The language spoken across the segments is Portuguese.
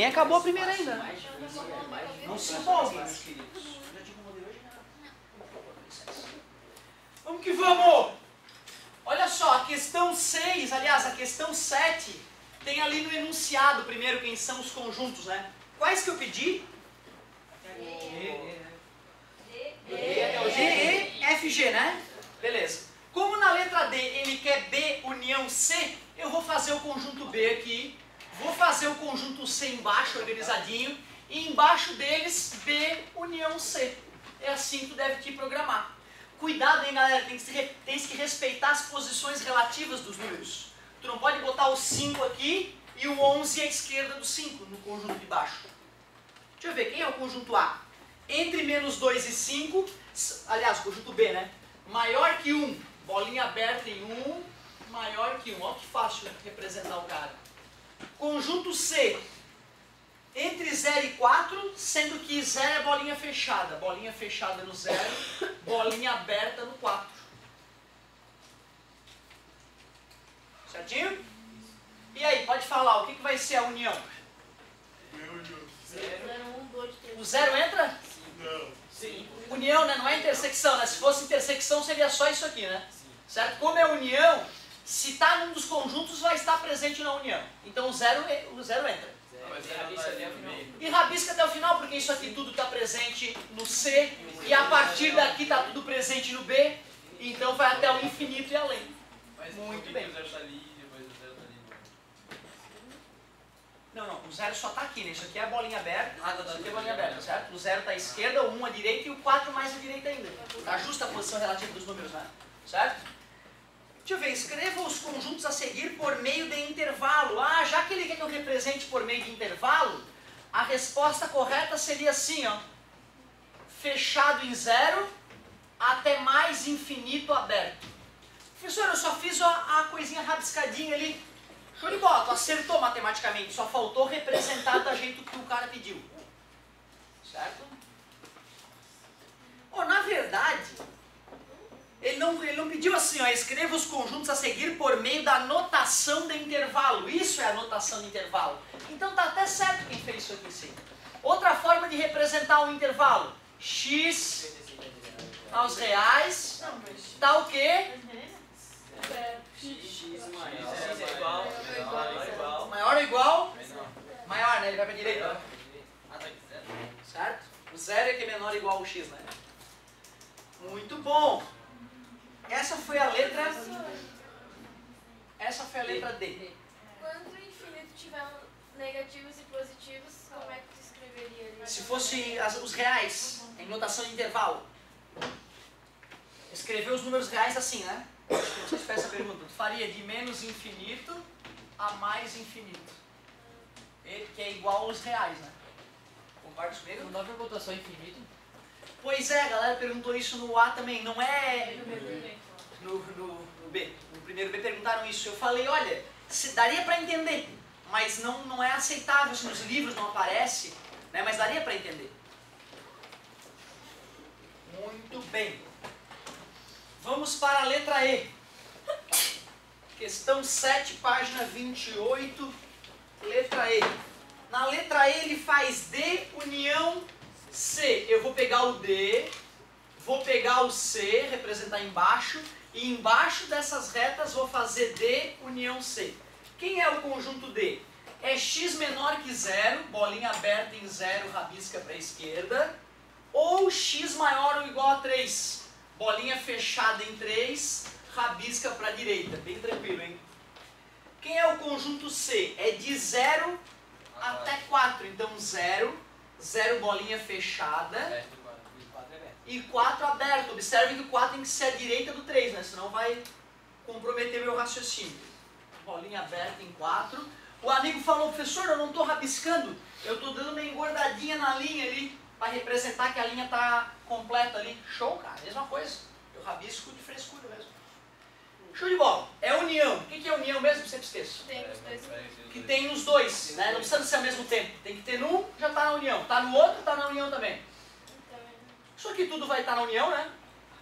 Nem acabou a primeira ainda. Não se empolgue, meus queridos. Vamos que vamos! Olha só, a questão 6, aliás, a questão 7, tem ali no enunciado primeiro quem são os conjuntos, né? Quais que eu pedi? É o D, E, F, G, né? Beleza. Como na letra D ele quer B união C, eu vou fazer o conjunto B aqui, vou fazer o conjunto C embaixo, organizadinho, e embaixo deles B união C. É assim que tu deve te programar. Cuidado, hein, galera, tem que respeitar as posições relativas dos números. Tu não pode botar o 5 aqui e o 11 à esquerda do 5 no conjunto de baixo. Deixa eu ver, quem é o conjunto A? Entre menos 2 e 5, aliás, o conjunto B, né? Maior que 1, bolinha aberta em 1, maior que 1. Olha que fácil representar o cara. Conjunto C, entre 0 e 4, sendo que 0 é bolinha fechada no 0, bolinha aberta no 4. Certinho? E aí, pode falar, o que vai ser a união? 0, 1, 2, 3. O 0 entra? Não. Sim. União, né? Não é intersecção, né? Se fosse intersecção seria só isso aqui, né? Certo? Como é união, se está num dos conjuntos vai estar presente na união. Então o 0 entra. E rabisca até o final, porque isso aqui tudo está presente no C, e a partir daqui está tudo presente no B, então vai até o infinito e além. Muito bem. Não, o 0 só está aqui, né? Isso aqui é a bolinha aberta, isso aqui é a bolinha aberta, certo? O 0 está à esquerda, o 1 à direita e o 4 mais à direita ainda. Está justa a posição relativa dos números, né? Certo? Deixa eu ver, escreva os conjuntos a seguir por meio de intervalo. Ah, já que ele quer que eu represente por meio de intervalo, a resposta correta seria assim, ó. Fechado em 0 até mais infinito aberto. Professor, eu só fiz a coisinha rabiscadinha ali. Show de bola, tu acertou matematicamente, só faltou representar do jeito que o cara pediu. Certo? Oh, na verdade, ele não pediu assim, ó, escreva os conjuntos a seguir por meio da notação de intervalo. Isso é a notação de intervalo. Então tá até certo quem fez isso aqui, sim. Outra forma de representar um intervalo. X aos reais, tá o quê? Maior ou igual? Maior, né? Ele vai pra direita. Certo? O 0 é que é menor ou igual ao x, né? Muito bom. Essa foi a letra D. Quando o infinito tiver negativos e positivos, como é que tu escreveria ali? Se fosse os reais, em notação de intervalo. Escrever os números reais assim, né? Se eu te essa pergunta, tu faria de menos infinito a mais infinito. Que é igual aos reais, né? Concorda comigo? Não dá pra botar só infinito? Pois é, a galera perguntou isso no A também, não é no B. No primeiro B perguntaram isso. Eu falei, olha, daria para entender, mas não é aceitável, se nos livros não aparece, né? Mas daria para entender. Muito bem. Vamos para a letra E. Questão 7, página 28, letra E. Na letra E ele faz D união C. Eu vou pegar o D, vou pegar o C, representar embaixo, e embaixo dessas retas vou fazer D união C. Quem é o conjunto D? É x menor que 0, bolinha aberta em 0, rabisca para a esquerda, ou x maior ou igual a 3, bolinha fechada em 3, rabisca para a direita. Bem tranquilo, hein? Quem é o conjunto C? É de 0 até 4, então 0, 0 bolinha fechada e 4 aberto. Observe que o 4 tem que ser a direita do 3, né? Senão vai comprometer meu raciocínio. Bolinha aberta em 4. O amigo falou, professor, eu não estou rabiscando, eu estou dando uma engordadinha na linha ali, para representar que a linha está completa ali. Show, cara, mesma coisa. Eu rabisco de frescura mesmo. Show de bola. É união. O que é união mesmo? Sempre esqueço. Tem os dois. Que tem nos dois, né? Não precisa ser ao mesmo tempo. Tem que ter num, já está na união. Está no outro, está na união também. Isso aqui tudo vai estar na união, né?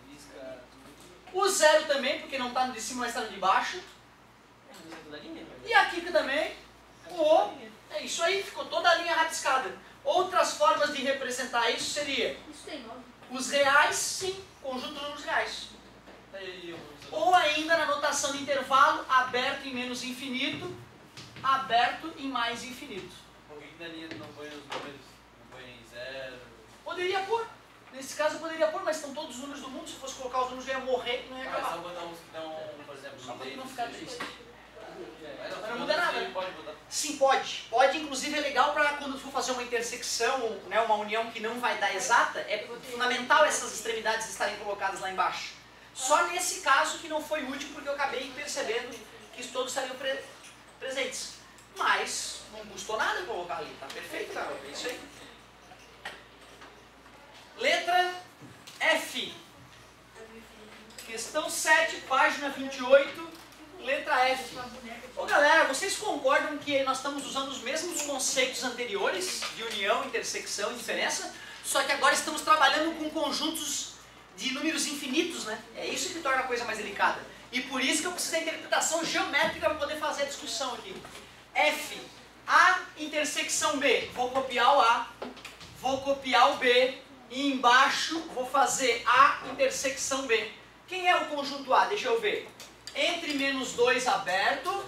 O 0 também, porque não está no de cima, mas está no de baixo. E aqui também, o É isso aí, ficou toda a linha rabiscada. Outras formas de representar isso seria Isso tem nome. os reais, sim, conjunto de números reais. Ou ainda na notação de intervalo, aberto em menos infinito, aberto em mais infinito. Por que na linha não põe os números? Não põe em 0? Poderia pôr. Nesse caso eu poderia pôr, mas estão todos os números do mundo. Se eu fosse colocar os números, eu ia morrer e não ia Ah, acabar. só botar uns que estão, por exemplo, Só no para meio. não ficar triste. Mas não muda nada. Pode botar. Sim, pode. Pode, inclusive, é legal para quando for fazer uma intersecção, né, uma união que não vai dar exata, é fundamental essas extremidades estarem colocadas lá embaixo. Só nesse caso que não foi útil, porque eu acabei percebendo que todos estariam presentes. Mas não custou nada colocar ali, tá perfeito, cara? É isso aí. Letra F. Questão 7, página 28, letra F. Ô galera, vocês concordam que nós estamos usando os mesmos conceitos anteriores de união, intersecção e diferença? Só que agora estamos trabalhando com conjuntos de números infinitos, né? É isso que torna a coisa mais delicada. E por isso que eu preciso da interpretação geométrica para poder fazer a discussão aqui. F, A intersecção B. Vou copiar o A, vou copiar o B e embaixo vou fazer A intersecção B. Quem é o conjunto A? Deixa eu ver. Entre menos 2 aberto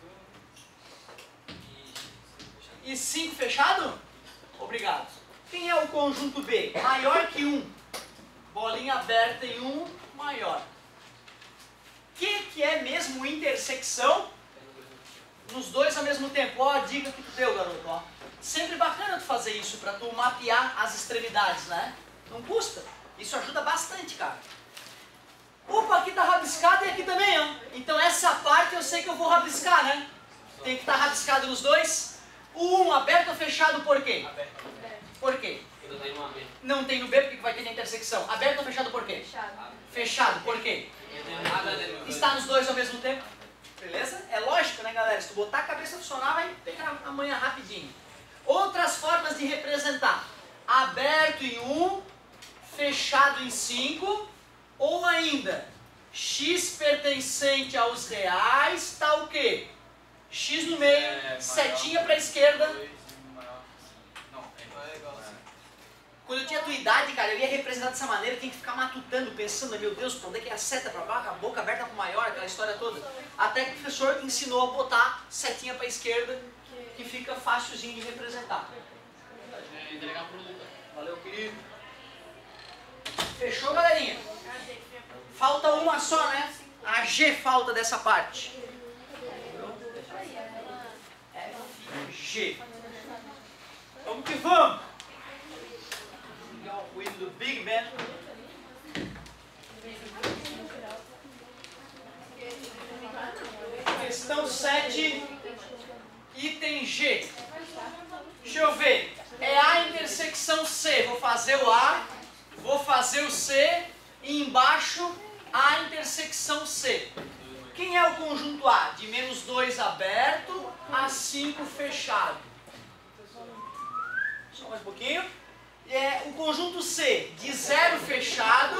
e 5 fechado? Obrigado. Quem é o conjunto B? Maior que 1. Bolinha aberta em 1, maior. O que é mesmo intersecção? Nos dois ao mesmo tempo. Ó, a dica que tu deu, garoto. Ó. Sempre bacana tu fazer isso, para tu mapear as extremidades, né? Não custa. Isso ajuda bastante, cara. Opa, aqui tá rabiscado e aqui também, ó. Então essa parte eu sei que eu vou rabiscar, né? Tem que estar rabiscado nos dois. O 1 aberto ou fechado por quê? Por quê? Não tem no B porque vai ter na intersecção. Aberto ou fechado por quê? Fechado. Fechado por quê? Está nos dois ao mesmo tempo. Beleza? É lógico, né, galera? Se tu botar a cabeça a funcionar, vai pegar a manha rapidinho. Outras formas de representar. Aberto em 1, fechado em 5, ou ainda, x pertencente aos reais, tá o quê? X no meio, setinha para a esquerda. Quando eu tinha a tua idade, cara, eu ia representar dessa maneira, eu tinha que ficar matutando, pensando, meu Deus, pra onde é que é a seta pra baixo, a boca aberta pro maior, aquela história toda. Até que o professor ensinou a botar setinha pra esquerda, que fica facilzinho de representar. Valeu, querido. Fechou, galerinha? Falta uma só, né? A G falta dessa parte. F, G. Vamos que vamos! With the big man. Questão 7, item G. Deixa eu ver. É A intersecção C. Vou fazer o A, vou fazer o C e embaixo A intersecção C. Quem é o conjunto A? De menos 2 aberto a 5 fechado. Só mais um pouquinho. É o conjunto C, de 0 fechado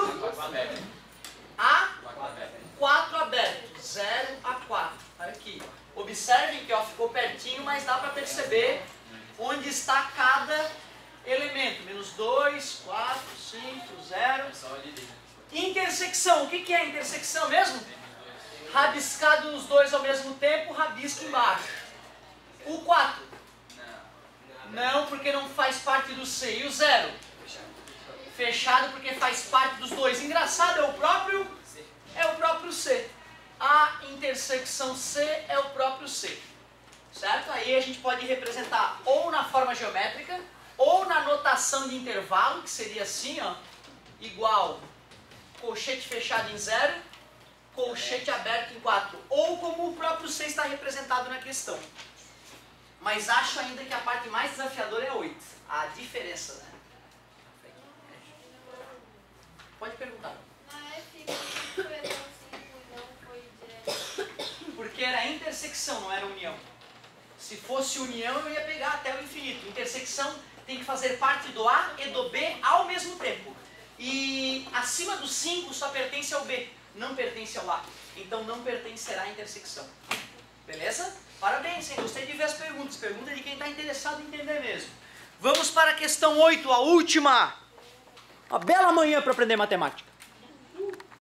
a 4 aberto. 0 a 4. Olha aqui. Observem que ó, ficou pertinho, mas dá para perceber onde está cada elemento. Menos 2, 4, 5, 0. Intersecção. O que é intersecção mesmo? Rabiscado nos dois ao mesmo tempo, rabisco embaixo. O 4. Não, porque não faz parte do C. E o 0? Fechado porque faz parte dos dois. Engraçado, é o próprio C. A intersecção C é o próprio C. Certo? Aí a gente pode representar ou na forma geométrica, ou na notação de intervalo, que seria assim, ó. Igual colchete fechado em 0, colchete aberto em 4. Ou como o próprio C está representado na questão. Mas acho ainda que a parte mais desafiadora é a 8. A diferença, né? Pode perguntar. Na F, foi até o 5 e não foi direto. Porque era intersecção, não era união. Se fosse união, eu ia pegar até o infinito. Intersecção tem que fazer parte do A e do B ao mesmo tempo. E acima do 5 só pertence ao B, não pertence ao A. Então não pertencerá à intersecção. Beleza? Parabéns, hein? Gostei de ver as perguntas. Pergunta de quem está interessado em entender mesmo. Vamos para a questão 8, a última. Uma bela manhã para aprender matemática.